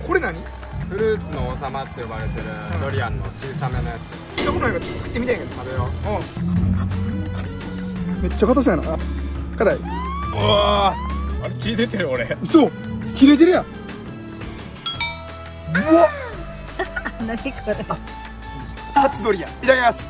これ何？ フルーツの王様って呼ばれてるドリアンの小さめのやつ。 聞いたことないから食ってみたいけど。 食べよめっちゃ硬そうやな。硬い。 う。うわー、あれ血出てる俺。 嘘、切れてるやん。うわ、 何これ。 初ドリアンいただきます。